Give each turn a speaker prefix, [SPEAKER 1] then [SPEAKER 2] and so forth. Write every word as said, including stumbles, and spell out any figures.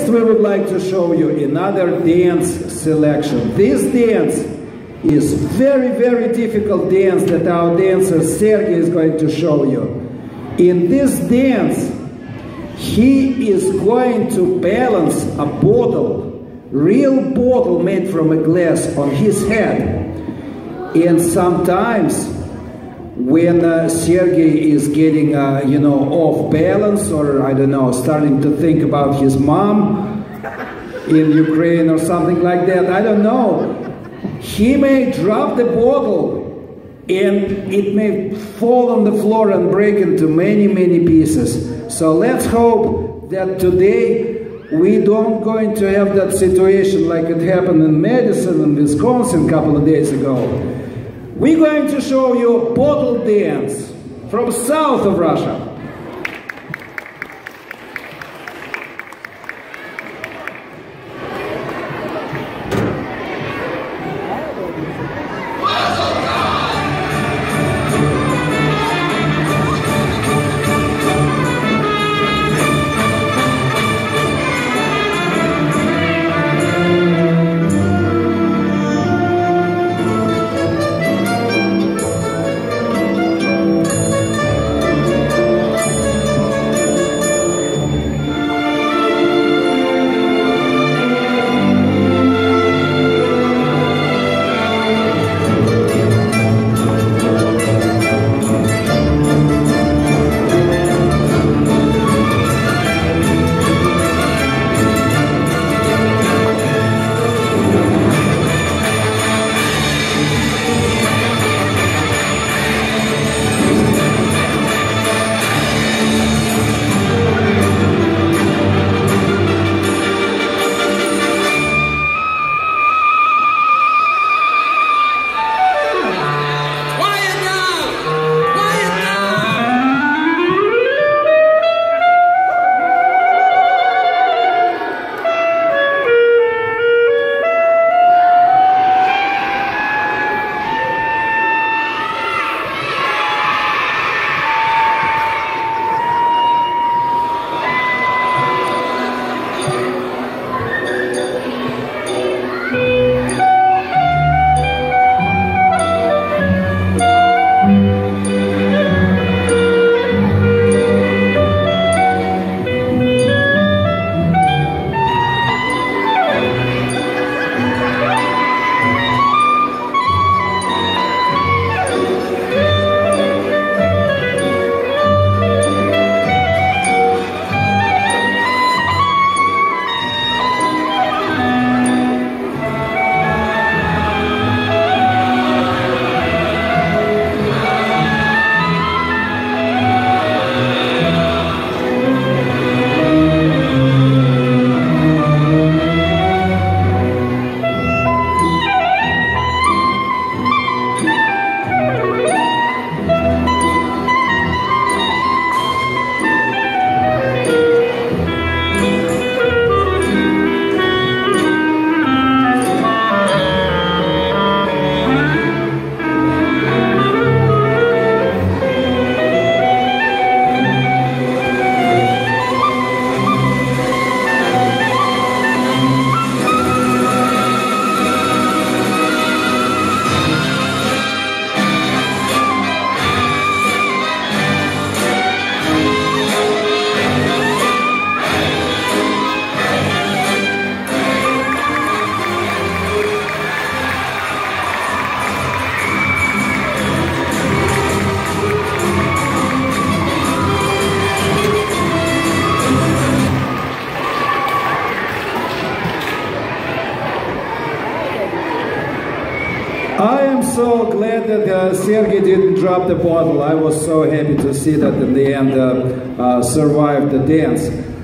[SPEAKER 1] Next, we would like to show you another dance selection. This dance is very, very difficult dance that our dancer Sergey is going to show you. In this dance, he is going to balance a bottle, real bottle made from a glass, on his head. And sometimes when uh, Sergey is getting, uh, you know, off balance, or I don't know, starting to think about his mom in Ukraine or something like that, I don't know, he may drop the bottle and it may fall on the floor and break into many, many pieces. So let's hope that today we don't going to have that situation like it happened in Madison and Wisconsin a couple of days ago. We're going to show you bottle dance from south of Russia. I am so glad that uh, Sergey didn't drop the bottle. I was so happy to see that in the end uh, uh, survived the dance.